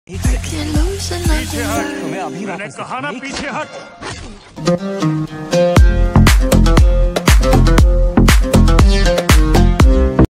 एक second, Can't lose another पीछे हट, word. तुम्हें अभी मैंने वापस कहा ना एक पीछे हट।